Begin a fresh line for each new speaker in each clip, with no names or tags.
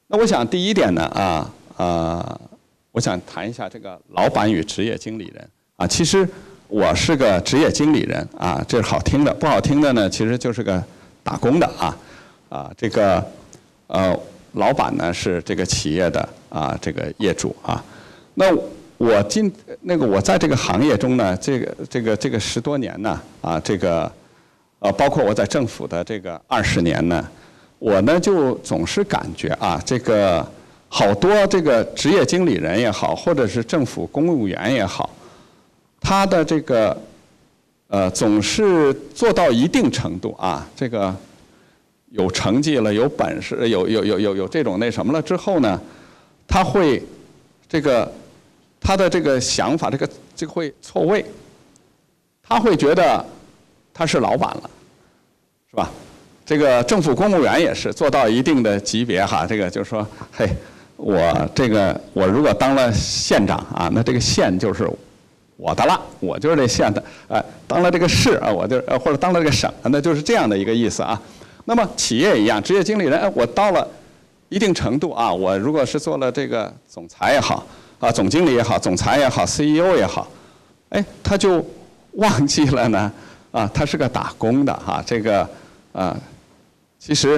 那我想第一点呢，我想谈一下这个老板与职业经理人啊。其实我是个职业经理人啊，这是好听的，不好听的呢，其实就是个打工的这个老板呢是这个企业的这个业主啊。那我在这个行业中呢，这个10多年呢包括我在政府的这个20年呢，我呢就总是感觉这个好多这个职业经理人也好，或者是政府公务员也好，他的这个总是做到一定程度这个有成绩了，有本事，有这种那什么了之后呢，他会他的这个想法这个会错位，他会觉得他是老板了，是吧？这个政府公务员也是做到一定的级别这个就是说，嘿，我如果当了县长那这个县就是我的了，我就是这县的，当了这个市我就或者当了这个省，那就是这样的一个意思那么企业一样，职业经理人，我到了一定程度我如果是做了这个总裁也好总经理也好，总裁也好 ，CEO 也好，他就忘记了呢他是个打工的这个其实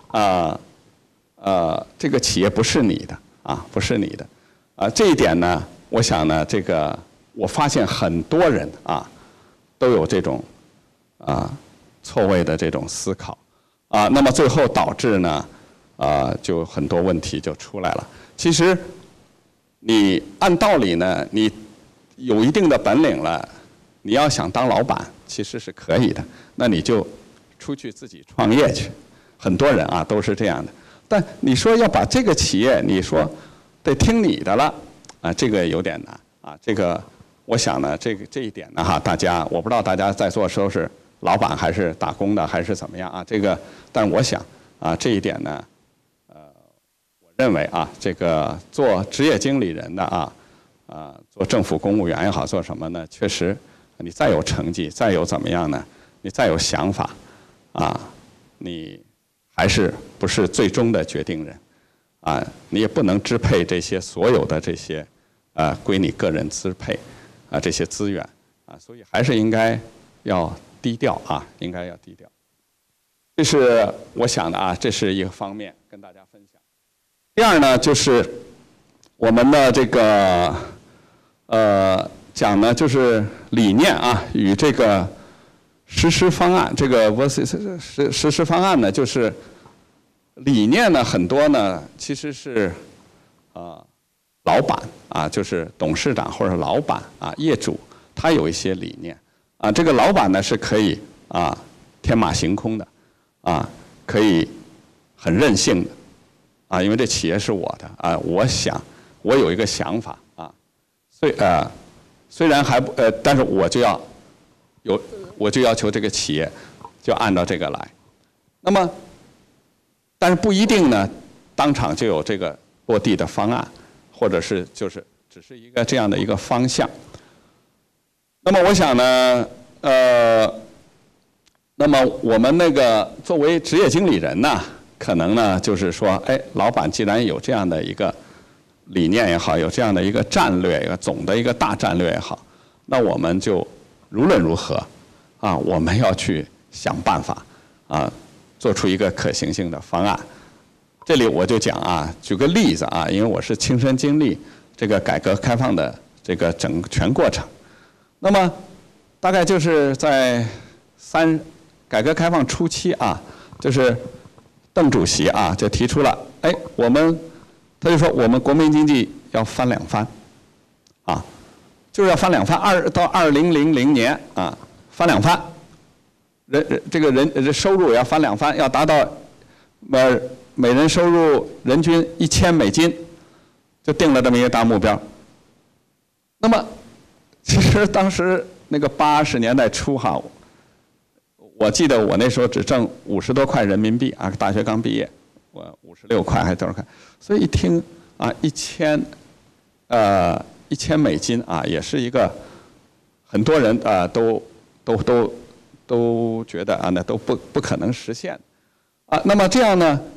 这个企业不是你的不是你的这一点呢，我想呢，这个我发现很多人都有这种错位的这种思考那么最后导致呢就很多问题就出来了。其实你按道理呢，你有一定的本领了，你要想当老板其实是可以的，那你就出去自己创业去。很多人都是这样的。但你说要把这个企业，你说得听你的了这个有点难这个我想呢，这一点呢大家我不知道大家在座时候是老板还是打工的还是怎么样这个，但是我想这一点呢，我认为这个做职业经理人的做政府公务员也好，做什么呢？确实，你再有成绩，再有怎么样呢？你再有想法你还是不是最终的决定人你也不能支配这些所有的这些归你个人支配这些资源所以还是应该要低调应该要低调。这是我想的这是一个方面跟大家分享。第二呢，就是我们的这个讲呢，就是理念与这个实施方案，这个 versus 实施方案呢，就是理念呢很多呢其实是老板就是董事长或者老板业主，他有一些理念这个老板呢是可以天马行空的可以很任性的因为这企业是我的我想我有一个想法虽然还不但是我就要求这个企业就按照这个来。那么但是不一定呢当场就有这个落地的方案，或者是就是只是一个这样的一个方向。那么我想呢那么我们那个作为职业经理人呢，可能呢就是说老板既然有这样的一个理念也好，有这样的一个战略，一个总的一个大战略也好，那我们就无论如何我们要去想办法做出一个可行性的方案。这里我就讲举个例子因为我是亲身经历这个改革开放的这个全过程。那么大概就是在改革开放初期就是邓主席就提出了他就说我们国民经济要翻两番就是要翻两番到2000年翻两番，这个人收入要翻两番，要达到每人收入人均$1000，就定了这么一个大目标。那么其实当时那个80年代初我记得我那时候只挣50多块人民币大学刚毕业，我56块还是多少块，所以一听$1000也是一个很多人都觉得那都不可能实现那么这样呢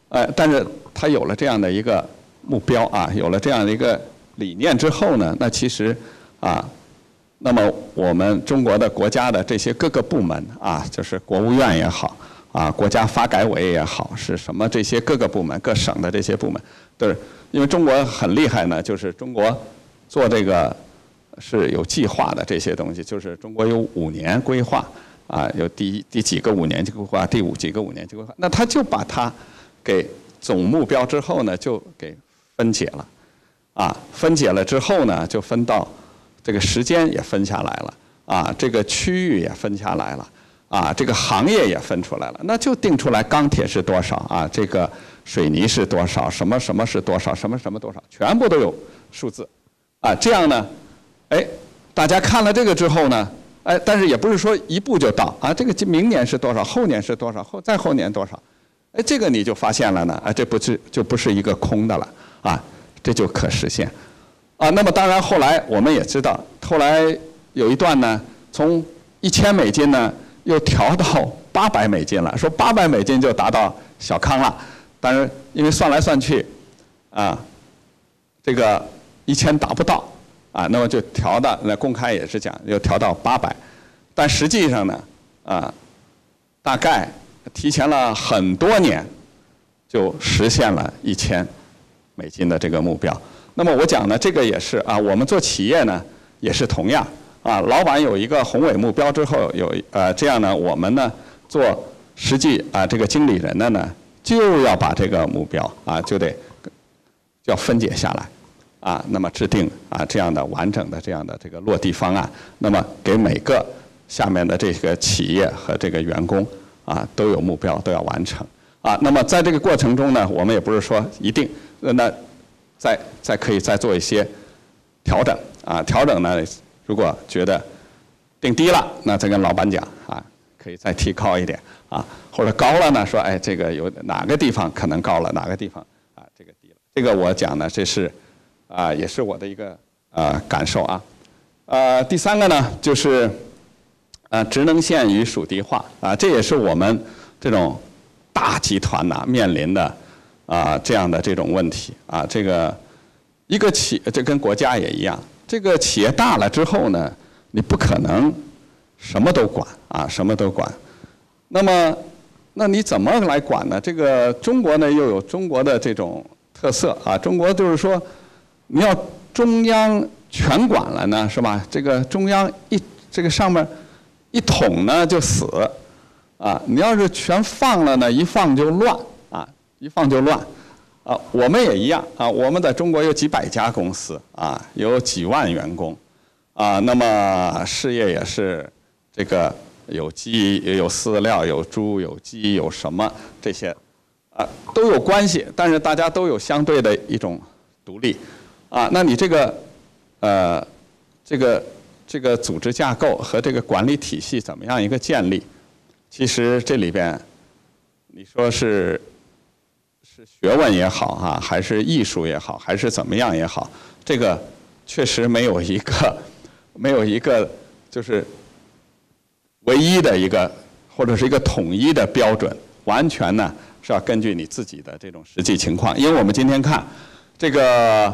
但是他有了这样的一个目标啊，有了这样的一个理念之后呢，那其实啊，那么我们中国的国家的这些各个部门啊，就是国务院也好啊，国家发改委也好，是什么这些各个部门、各省的这些部门，都是因为中国很厉害呢，就是中国做这个是有计划的这些东西，就是中国有5年规划啊，有第几个5年计划，第几个5年计划，那他就把它给总目标之后呢，就给分解了，啊，分解了之后呢，就分到这个时间也分下来了，啊，这个区域也分下来了，啊，这个行业也分出来了，那就定出来钢铁是多少啊，这个水泥是多少，什么什么是多少，什么什么多少，全部都有数字，啊，这样呢，哎，大家看了这个之后呢，哎，但是也不是说一步就到啊，这个明年是多少，后年是多少，再后年多少，哎，这个你就发现了呢，啊，这就不是一个空的了，啊，这就可实现，啊，那么当然后来我们也知道，后来有一段呢，从$1000呢又调到$800了，说$800就达到小康了，但是因为算来算去，啊，这个1000达不到。啊，那么就调到，那公开也是讲，又调到800，但实际上呢，啊，大概提前了很多年，就实现了$1000的这个目标。那么我讲呢，这个也是啊，我们做企业呢也是同样啊，老板有一个宏伟目标之后，这样呢，我们呢做实际啊这个经理人的呢，就要把这个目标啊就要分解下来。啊，那么制定啊这样的完整的这样的这个落地方案，那么给每个下面的这个企业和这个员工啊都有目标，都要完成啊。那么在这个过程中呢，我们也不是说一定那再可以再做一些调整啊。调整呢，如果觉得定低了，那再跟老板讲啊，可以再提高一点啊，或者高了呢，说哎这个有哪个地方可能高了，哪个地方啊这个低了。这个我讲呢，这是。啊，也是我的一个感受啊。第3个呢，就是职能线与属地化啊，这也是我们这种大集团呐面临的这样的这种问题啊。这个一个这跟国家也一样，这个企业大了之后呢，你不可能什么都管啊，什么都管。那么，那你怎么来管呢？这个中国呢又有中国的这种特色啊，中国就是说。你要中央全管了呢，是吧？这个中央这个上面一统呢就死，啊，你要是全放了呢，一放就乱，啊，一放就乱，啊，我们也一样，啊，我们在中国有几百家公司，啊，有几万员工，啊，那么事业也是这个有鸡有饲料有猪有鸡有什么这些，啊，都有关系，但是大家都有相对的一种独立。啊，那你这个，这个组织架构和这个管理体系怎么样一个建立？其实这里边，你说是学问也好啊，还是艺术也好，还是怎么样也好，这个确实没有一个就是唯一的一个或者是一个统一的标准，完全呢是要根据你自己的这种实际情况。因为我们今天看这个。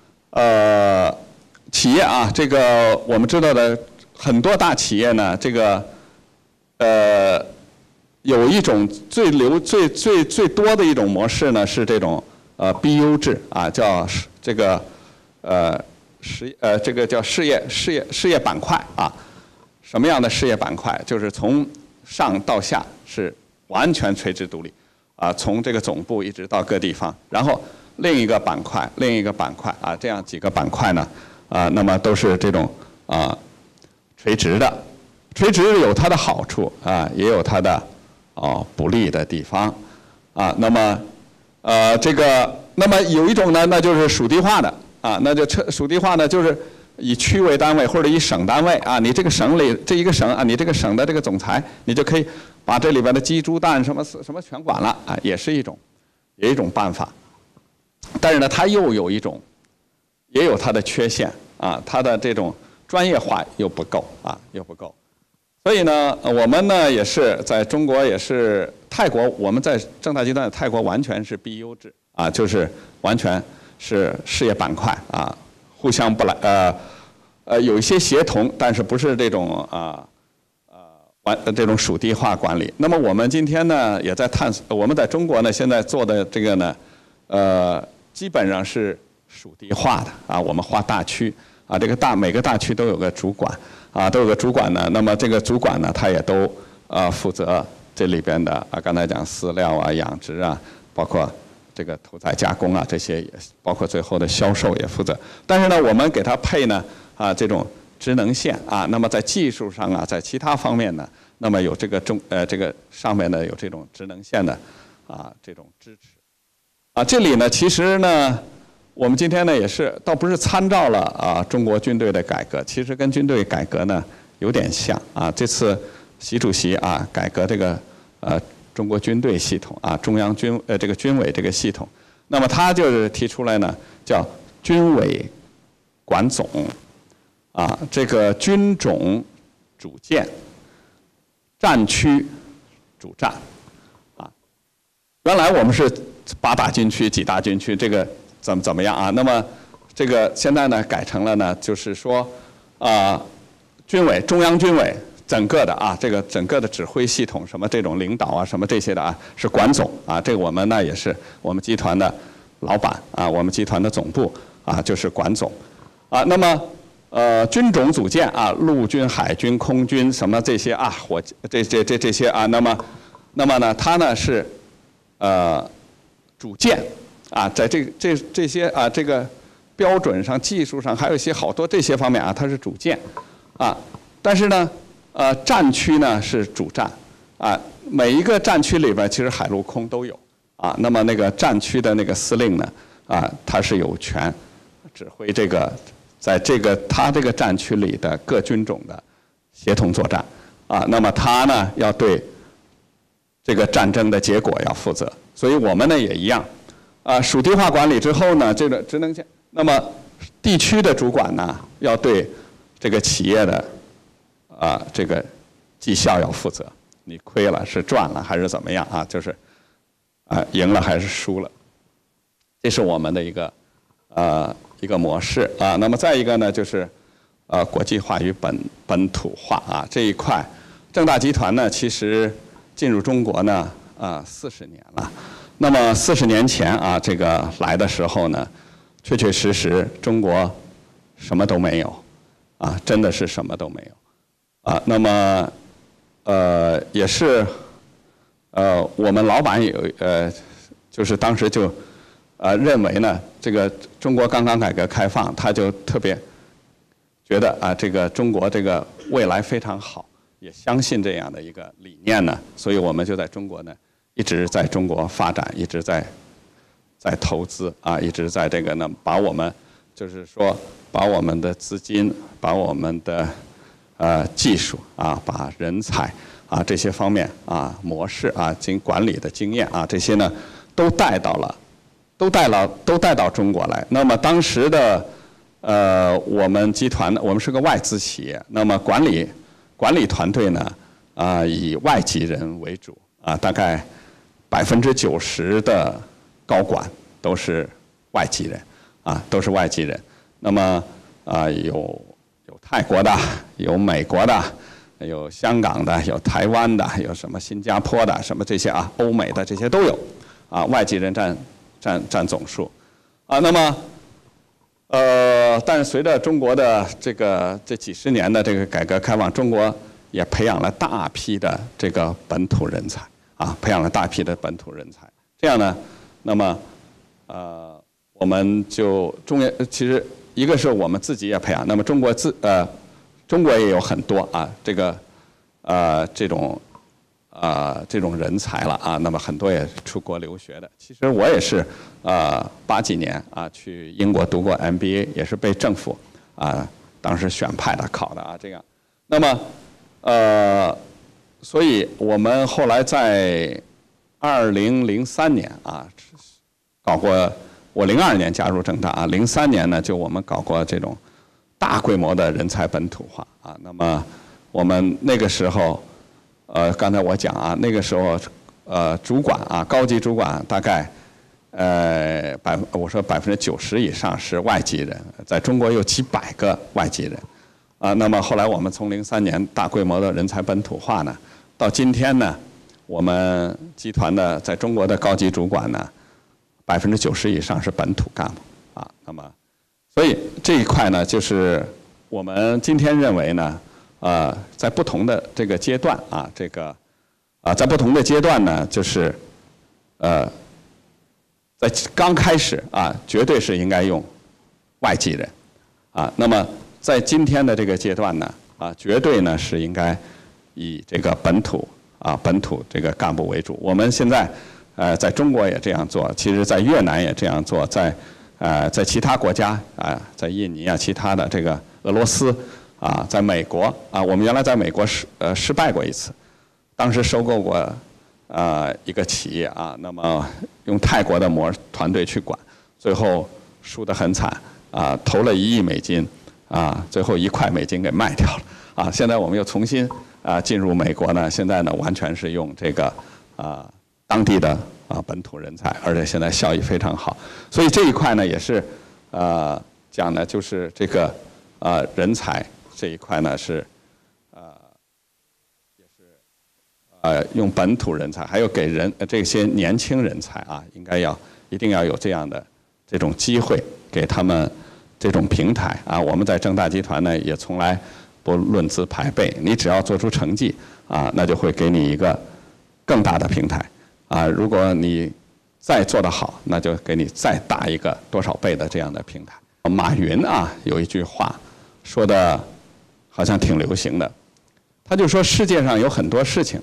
企业啊，这个我们知道的很多大企业呢，这个有一种最多的一种模式呢，是这种BU 制啊，叫这个这个叫事业板块啊。什么样的事业板块？就是从上到下是完全垂直独立啊，从这个总部一直到各地方，然后。另一个板块啊，这样几个板块呢，那么都是这种垂直的，垂直有它的好处啊，也有它的不利的地方啊。那么那么有一种呢，那就是属地化的啊，那就属地化呢，就是以区为单位或者以省单位啊，你这个省里这一个省啊，你这个省的这个总裁，你就可以把这里边的鸡猪蛋什么全管了啊，也是一种办法。但是呢，它又有也有它的缺陷啊，它的这种专业化又不够啊，又不够。 所以呢，我们呢也是在中国，也是泰国，我们在正大集团泰国完全是 BU 制啊，就是完全是事业板块啊，互相不来有一些协同，但是不是这种这种属地化管理。那么我们今天呢也在探索，我们在中国呢现在做的这个呢，基本上是属地化的啊，我们划大区啊，这个每个大区都有个主管。啊，都有个主管呢。那么这个主管呢，他也都负责这里边的刚才讲饲料啊、养殖啊，包括这个屠宰加工啊，这些也包括最后的销售也负责。但是呢，我们给他配呢这种职能线啊，那么在技术上啊，在其他方面呢，那么有这个这个上面呢有这种职能线的这种支持这里呢其实呢。我们今天呢也是，倒不是参照了中国军队的改革，其实跟军队改革呢有点像啊。这次习主席改革这个中国军队系统中央这个军委这个系统，那么他就是提出来呢叫军委管总这个军种主建，战区主战原来我们是8大军区、几大军区这个。怎么样那么这个现在呢改成了呢，就是说军委中央军委整个的这个整个的指挥系统什么这种领导什么这些的是管总这个我们呢也是我们集团的老板我们集团的总部就是管总那么军种组建陆军、海军、空军什么这些这些那么呢它呢是主建。在这些这个标准上、技术上，还有一些好多这些方面它是主建但是呢，战区呢是主战每一个战区里边其实海陆空都有那么那个战区的那个司令呢他是有权指挥这个在他这个战区里的各军种的协同作战那么他呢要对这个战争的结果要负责，所以我们呢也一样。属地化管理之后呢，这个职能线，那么地区的主管呢，要对这个企业的这个绩效要负责，你亏了是赚了还是怎么样就是赢了还是输了，这是我们的一个模式那么再一个呢，就是国际化与本土化这一块，正大集团呢，其实进入中国呢40年了。那么40年前这个来的时候呢，确确实实中国什么都没有真的是什么都没有那么也是我们老板就是当时就认为呢，这个中国刚刚改革开放，他就特别觉得这个中国这个未来非常好，也相信这样的一个理念呢，所以我们就在中国呢。一直在中国发展，一直在投资一直在这个呢，把我们就是说把我们的资金，把我们的技术把人才这些方面模式管理的经验这些呢都带到中国来。那么当时的我们集团我们是个外资企业，那么管理团队呢以外籍人为主大概。90%的高管都是外籍人都是外籍人。那么有泰国的，有美国的，有香港的，有台湾的，有什么新加坡的，什么这些欧美的这些都有外籍人占总数那么但是随着中国的这几十年的这个改革开放，中国也培养了大批的这个本土人才。培养了大批的本土人才，这样呢，那么我们就其实一个是我们自己也培养，那么中国也有很多这个这种人才了那么很多也出国留学的。其实我也是80几年去英国读过 MBA， 也是被政府当时选派的考的这样。那么所以我们后来在2003年搞过，我02年加入正大03年呢就我们搞过这种大规模的人才本土化那么我们那个时候，刚才我讲啊，那个时候主管啊，高级主管大概我说90%以上是外籍人，在中国有几百个外籍人，那么后来我们从03年大规模的人才本土化呢，到今天呢，我们集团的在中国的高级主管呢，90%以上是本土干部啊，那么所以这一块呢，就是我们今天认为呢，在不同的这个阶段啊，在不同的阶段呢，就是在刚开始啊，绝对是应该用外籍人啊。那么在今天的这个阶段呢，绝对呢是应该以这个本土这个干部为主。我们现在在中国也这样做，其实在越南也这样做，在其他国家在印尼其他的这个俄罗斯在美国我们原来在美国失败过一次，当时收购过一个企业那么用泰国的团队去管，最后输得很惨投了1亿美金最后1块美金给卖掉了现在我们又重新进入美国呢，现在呢完全是用这个当地的本土人才，而且现在效益非常好，所以这一块呢也是讲的就是这个人才这一块呢是也是用本土人才，还有给这些年轻人才一定要有这样的这种机会，给他们这种平台我们在正大集团呢也从来不论资排辈，你只要做出成绩那就会给你一个更大的平台如果你再做得好，那就给你再大一个多少倍的这样的平台。马云有一句话说的好像挺流行的，他就说世界上有很多事情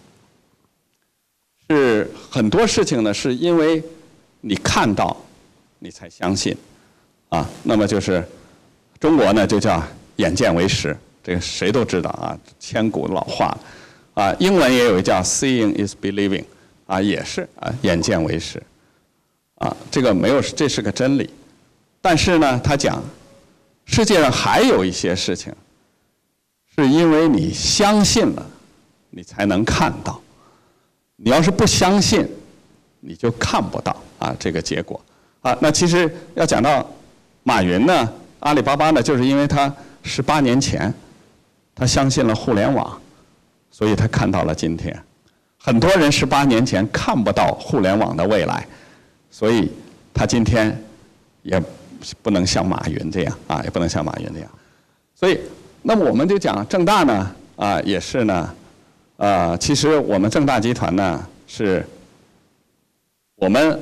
是很多事情呢是因为你看到你才相信那么就是中国呢就叫眼见为实，这个谁都知道千古老话英文也有一叫 seeing is believing也是眼见为实这个没有，这是个真理。但是呢，他讲世界上还有一些事情是因为你相信了，你才能看到。你要是不相信，你就看不到这个结果那其实要讲到马云呢，阿里巴巴呢，就是因为他18年前他相信了互联网，所以他看到了今天。很多人18年前看不到互联网的未来，所以他今天也不能像马云这样也不能像马云这样。所以，那么我们就讲正大呢也是呢其实我们正大集团呢是我们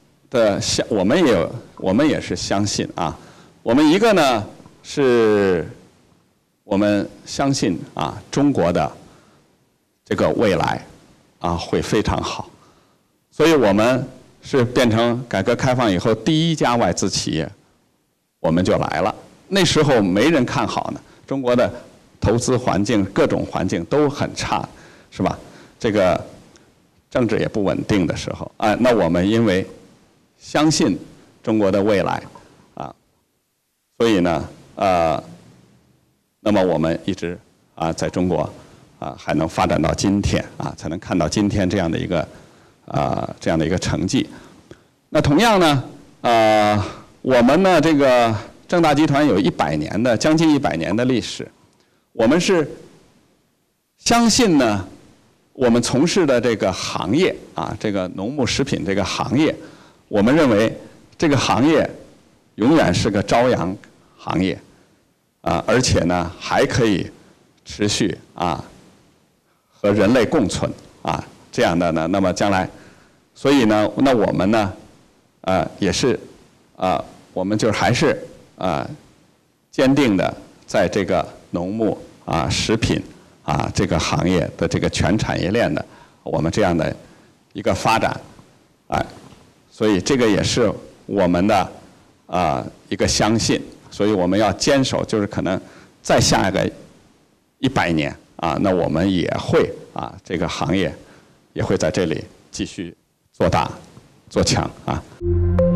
也是相信我们一个呢是我们相信中国的这个未来会非常好，所以我们是变成改革开放以后第1家外资企业，我们就来了。那时候没人看好呢，中国的投资环境各种环境都很差，是吧？这个政治也不稳定的时候那我们因为相信中国的未来所以呢那么我们一直在中国还能发展到今天才能看到今天这样的一个成绩。那同样呢我们呢这个正大集团有将近100年的历史，我们是相信呢我们从事的这个行业这个农牧食品这个行业，我们认为这个行业永远是个朝阳行业而且呢还可以持续和人类共存这样的呢，那么将来，所以呢，那我们呢也是我们就还是坚定的在这个农牧食品这个行业的这个全产业链的我们这样的一个发展所以这个也是我们的一个相信，所以我们要坚守，就是可能再下一个100年那我们也会这个行业也会在这里继续做大做强